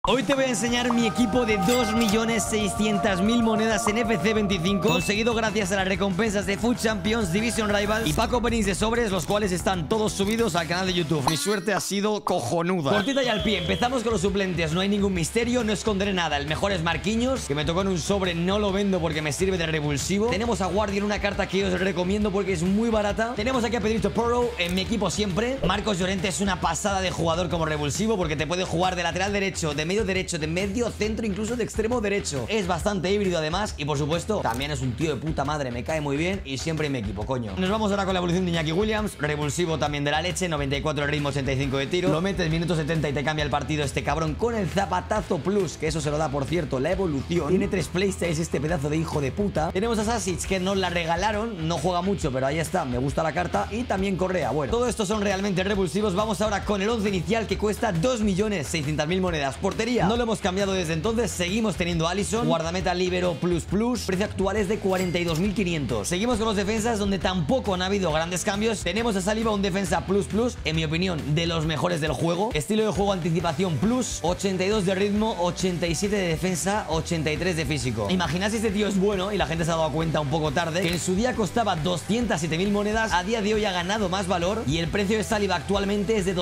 Hoy te voy a enseñar mi equipo de 2.600.000 monedas en FC25, conseguido gracias a las recompensas de Food Champions, Division Rivals y pack openings de sobres, los cuales están todos subidos al canal de YouTube. Mi suerte ha sido cojonuda. Cortita y al pie, empezamos con los suplentes. No hay ningún misterio, no esconderé nada. El mejor es Marquinhos, que me tocó en un sobre, no lo vendo porque me sirve de revulsivo. Tenemos a Guardian, una carta que os recomiendo porque es muy barata. Tenemos aquí a Pedrito Porro, en mi equipo siempre. Marcos Llorente es una pasada de jugador como revulsivo porque te puede jugar de lateral derecho, de medio derecho, de medio centro, incluso de extremo derecho. Es bastante híbrido además y por supuesto también es un tío de puta madre, me cae muy bien y siempre en mi equipo, coño. Nos vamos ahora con la evolución de Iñaki Williams, revulsivo también de la leche, 94 de ritmo, 85 de tiro. Lo metes minuto 70 y te cambia el partido este cabrón con el zapatazo plus, que eso se lo da por cierto la evolución. Tiene 3 playstyles este pedazo de hijo de puta. Tenemos a Sasic, que nos la regalaron, no juega mucho pero ahí está, me gusta la carta. Y también Correa, bueno, todo esto son realmente revulsivos. Vamos ahora con el 11 inicial que cuesta 2.600.000 monedas. Portería, no lo hemos cambiado desde entonces, seguimos teniendo a Alisson, guardameta libero plus, precio actual es de 42.500. Seguimos con los defensas donde tampoco han habido grandes cambios. Tenemos a Saliba, un defensa plus, en mi opinión de los mejores del juego. Estilo de juego anticipación plus, 82 de ritmo, 87 de defensa, 83 de físico. Imaginad si este tío es bueno y la gente se ha dado cuenta un poco tarde, que en su día costaba 207.000 monedas, a día de hoy ha ganado más valor y el precio de Saliba actualmente es de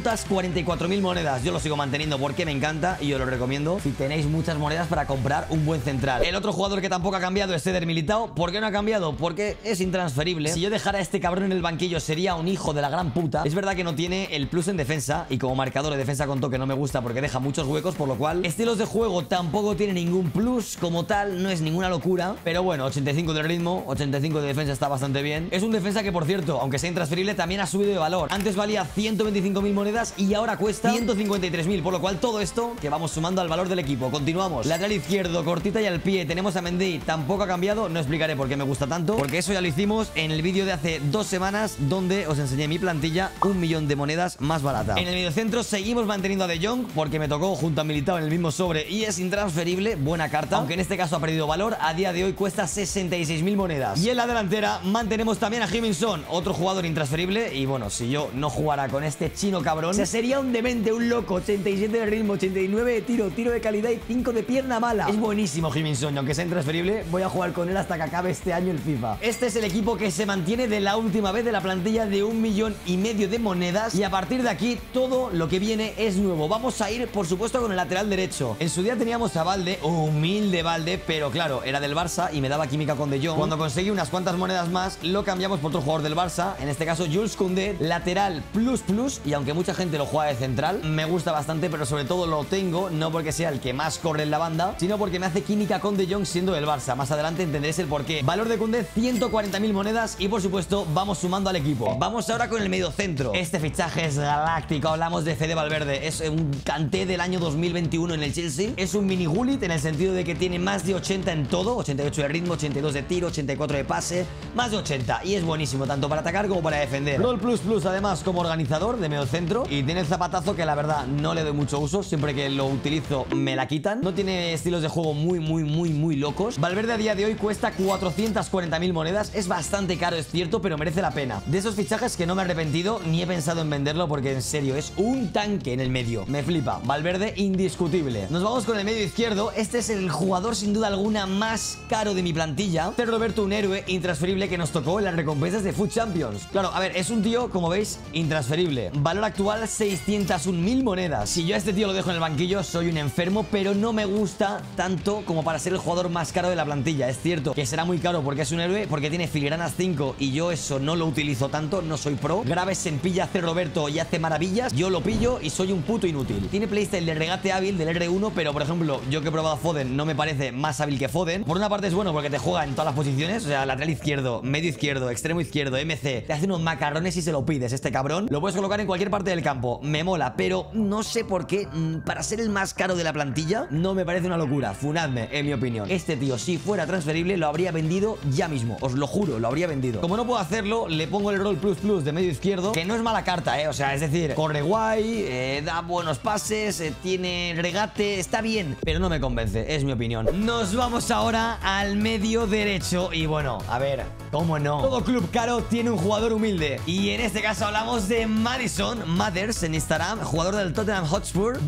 244.000 monedas. Yo lo sigo manteniendo porque me encanta y yo lo recomiendo si tenéis muchas monedas para comprar un buen central. El otro jugador que tampoco ha cambiado es Eder Militao. ¿Por qué no ha cambiado? Porque es intransferible. Si yo dejara a este cabrón en el banquillo sería un hijo de la gran puta. Es verdad que no tiene el plus en defensa y como marcador de defensa con toque no me gusta porque deja muchos huecos, por lo cual estilos de juego tampoco tiene ningún plus como tal, no es ninguna locura, pero bueno, 85 de ritmo, 85 de defensa está bastante bien. Es un defensa que por cierto, aunque sea intransferible, también ha subido de valor. Antes valía 125.000 monedas y ahora cuesta 153.000, por lo cual todo esto que vamos sumando al valor del equipo. Continuamos. Lateral izquierdo, cortita y al pie. Tenemos a Mendy, tampoco ha cambiado. No explicaré por qué me gusta tanto, porque eso ya lo hicimos en el vídeo de hace 2 semanas donde os enseñé mi plantilla 1.000.000 de monedas más barata. En el mediocentro seguimos manteniendo a De Jong porque me tocó junto a Militao en el mismo sobre y es intransferible, buena carta, aunque en este caso ha perdido valor. A día de hoy cuesta 66.000 monedas. Y en la delantera mantenemos también a Heung-min Son, otro jugador intransferible. Y bueno, si yo no jugara con este chino cabrón, sería un demente, un loco. 87 de ritmo, 89 de tiro, tiro de calidad y 5 de pierna mala. Es buenísimo Heung-min Son, aunque sea intransferible, voy a jugar con él hasta que acabe este año el FIFA. Este es el equipo que se mantiene de la última vez de la plantilla de 1,5 millones de monedas y a partir de aquí todo lo que viene es nuevo. Vamos a ir por supuesto con el lateral derecho. En su día teníamos a Valde, humilde Valde, pero claro, era del Barça y me daba química con De Jong. Cuando conseguí unas cuantas monedas más, lo cambiamos por otro jugador del Barça, en este caso Jules Koundé, lateral plus, y aunque mucha gente lo juega de central, me gusta bastante, pero sobre todo lo tengo no porque sea el que más corre en la banda, sino porque me hace química con De Jong siendo del Barça. Más adelante entenderéis el porqué. Valor de Koundé, 140.000 monedas y por supuesto vamos sumando al equipo. Vamos ahora con el medio centro. Este fichaje es galáctico. Hablamos de Fede Valverde. Es un Kanté del año 2021 en el Chelsea. Es un mini Gullit en el sentido de que tiene más de 80 en todo. 88 de ritmo, 82 de tiro, 84 de pase, más de 80. Y es buenísimo tanto para atacar como para defender. Roll plus además como organizador de medio centro. Y tiene el zapatazo que la verdad no le doy mucho uso. Siempre que lo utilizo me la quitan. No tiene estilos de juego muy locos. Valverde a día de hoy cuesta 440.000 monedas. Es bastante caro, es cierto, pero merece la pena. De esos fichajes que no me he arrepentido ni he pensado en venderlo porque en serio es un tanque en el medio. Me flipa. Valverde indiscutible. Nos vamos con el medio izquierdo. Este es el jugador sin duda alguna más caro de mi plantilla. Pero Roberto, un héroe intransferible que nos tocó en las recompensas de Food Champions. Claro, a ver, es un tío, como veis, intransferible. Valor actual 601.000 monedas. Si yo a este tío lo dejo en el banquillo, soy un enfermo, pero no me gusta tanto como para ser el jugador más caro de la plantilla. Es cierto que será muy caro porque es un héroe, porque tiene filigranas 5 y yo eso no lo utilizo tanto, no soy pro. Graves en pilla hace Roberto y hace maravillas. Yo lo pillo y soy un puto inútil. Tiene playstyle de regate hábil del R1, pero por ejemplo, yo que he probado a Foden no me parece más hábil que Foden. Por una parte es bueno porque te juega en todas las posiciones, o sea, lateral izquierdo, medio izquierdo, extremo izquierdo, MC. Te hace unos macarrones y se lo pides, este cabrón. Lo puedes colocar en cualquier parte del campo. Me mola, pero no sé por qué, para ser el más caro de la plantilla, no me parece una locura. Funadme, en mi opinión. Este tío, si fuera transferible, lo habría vendido ya mismo. Os lo juro, lo habría vendido. Como no puedo hacerlo, le pongo el roll plus de medio izquierdo, que no es mala carta, o sea, es decir, corre guay, da buenos pases, tiene regate, está bien, pero no me convence, es mi opinión. Nos vamos ahora al medio derecho y bueno, a ver, ¿cómo no? Todo club caro tiene un jugador humilde y en este caso hablamos de Madison Mathers en Instagram, jugador del Tottenham Hotspur. Valor de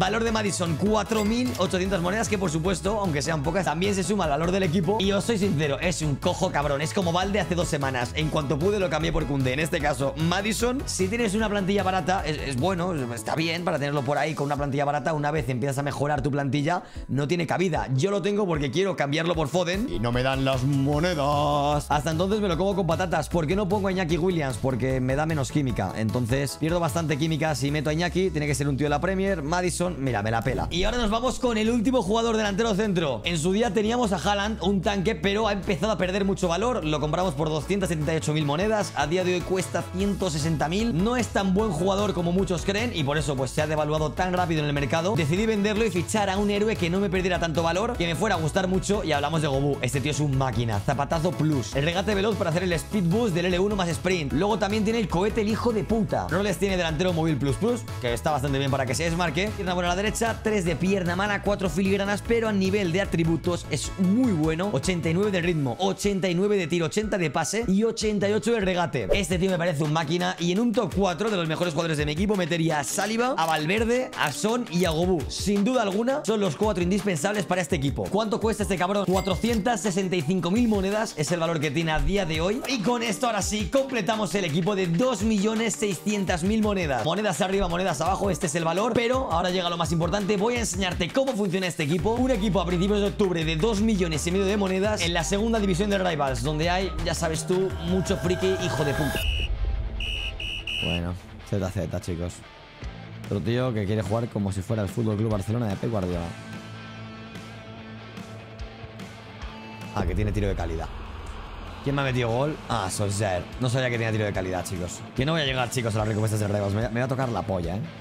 Maddison, 4.800 monedas, que por supuesto, aunque sean pocas, también se suma al valor del equipo. Y os soy sincero, es un cojo cabrón. Es como Valde hace 2 semanas. En cuanto pude lo cambié por Koundé. En este caso, Maddison, si tienes una plantilla barata, es bueno, está bien para tenerlo por ahí con una plantilla barata. Una vez empiezas a mejorar tu plantilla, no tiene cabida. Yo lo tengo porque quiero cambiarlo por Foden y no me dan las monedas. Hasta entonces me lo como con patatas. ¿Por qué no pongo a Iñaki Williams? Porque me da menos química. Entonces pierdo bastante química si meto a Iñaki. Tiene que ser un tío de la Premier. Maddison, mira, me la pela. Y ahora nos vamos con el último jugador delantero centro. En su día teníamos a Haaland, un tanque, pero ha empezado a perder mucho valor. Lo compramos por 278.000 monedas. A día de hoy cuesta 160.000. No es tan buen jugador como muchos creen y por eso pues se ha devaluado tan rápido en el mercado. Decidí venderlo y fichar a un héroe que no me perdiera tanto valor, que me fuera a gustar mucho, y hablamos de Gobu. Este tío es un máquina. Zapatazo plus. El regate veloz para hacer el speed boost del L1 más sprint. Luego también tiene el cohete el hijo de puta. Roles tiene delantero móvil plus plus, que está bastante bien para que se desmarque. Pierna buena a la derecha, 3 de pierna mala, 4 filigranas, pero a nivel de atributos es muy bueno. 89 de ritmo, 89 de tiro, 80 de pase y 88 de regate. Este tío me parece un máquina, y en un top 4 de los mejores jugadores de mi equipo metería a Saliba, a Valverde, a Son y a Gobu. Sin duda alguna son los 4 indispensables para este equipo. ¿Cuánto cuesta este cabrón? 465.000 monedas es el valor que tiene a día de hoy. Y con esto ahora sí completamos el equipo de 2.600.000 monedas. Monedas arriba, monedas abajo, este es el valor. Pero ahora llega lo más importante. Voy a enseñarte cómo funciona este equipo. Un equipo a principios de octubre de 2,5 millones de monedas en la segunda división de Rivals, donde hay, ya sabes tú, mucho friki hijo de puta. Bueno, ZZ, chicos. Otro tío que quiere jugar como si fuera el Fútbol Club Barcelona de Pep Guardiola. Ah, que tiene tiro de calidad. ¿Quién me ha metido gol? Ah, Solskjaer. No sabía que tenía tiro de calidad, chicos. Que no voy a llegar, chicos, a las recompensas de Rivals. Me va a tocar la polla, ¿eh?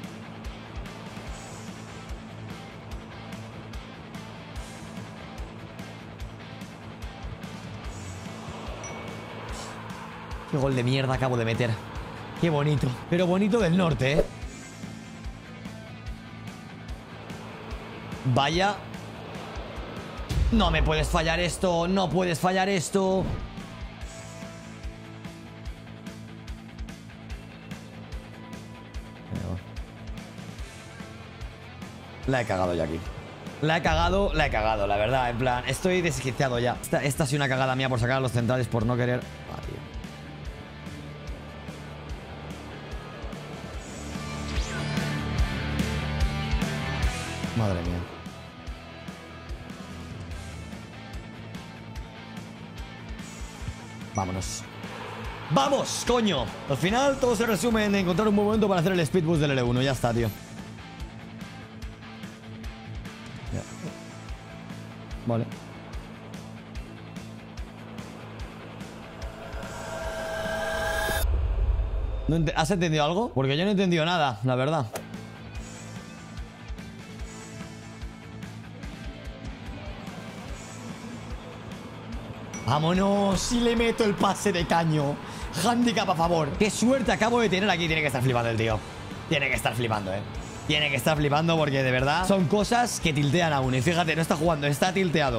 Qué gol de mierda acabo de meter. Qué bonito. Pero bonito del norte, ¿eh? Vaya. No me puedes fallar esto. No puedes fallar esto. La he cagado ya aquí. La he cagado, la verdad. En plan, estoy desquiciado ya. Esta ha sido una cagada mía por sacar a los centrales por no querer. Ah, tío. Madre mía. Vámonos. ¡Vamos, coño! Al final todo se resume en encontrar un buen momento para hacer el speed boost del L1. Ya está, tío. Vale. ¿Has entendido algo? Porque yo no he entendido nada, la verdad. ¡Vámonos! Y le meto el pase de caño. Handicap a favor. ¡Qué suerte acabo de tener aquí! Tiene que estar flipando el tío. Tiene que estar flipando, ¿eh? Tiene que estar flipando porque de verdad son cosas que tiltean a uno. Y fíjate, no está jugando, está tilteado.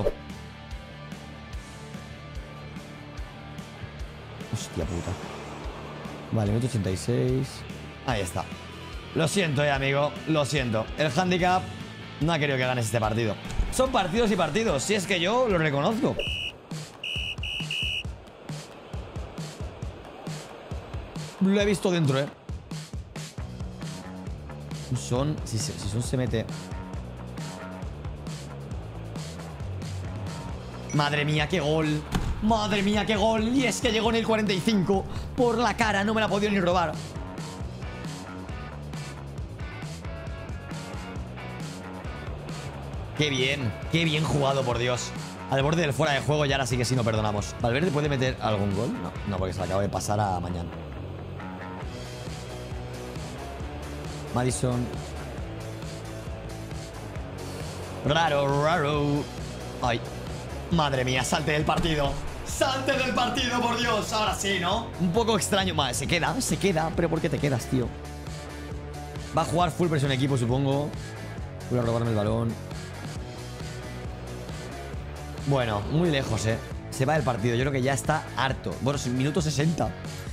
Hostia puta. Vale, minuto 86. Ahí está. Lo siento, amigo. Lo siento. El handicap no ha querido que ganes este partido. Son partidos y partidos. Si es que yo lo reconozco. Lo he visto dentro, ¿eh? Son... Si Son se mete... Madre mía, qué gol. Madre mía, qué gol. Y es que llegó en el 45. Por la cara, no me la ha podido ni robar. Qué bien jugado, por Dios. Al borde del fuera de juego y ahora sí que sí no perdonamos. ¿Valverde puede meter algún gol? No, porque se le acaba de pasar a mañana. Maddison. Raro. Ay. Madre mía, salte del partido. ¡Salte del partido, por Dios! Ahora sí, ¿no? Un poco extraño. Vale, se queda. Pero ¿por qué te quedas, tío? Va a jugar full presión equipo, supongo. Voy a robarme el balón. Bueno, muy lejos, ¿eh? Se va del partido. Yo creo que ya está harto. Bueno, minuto 60.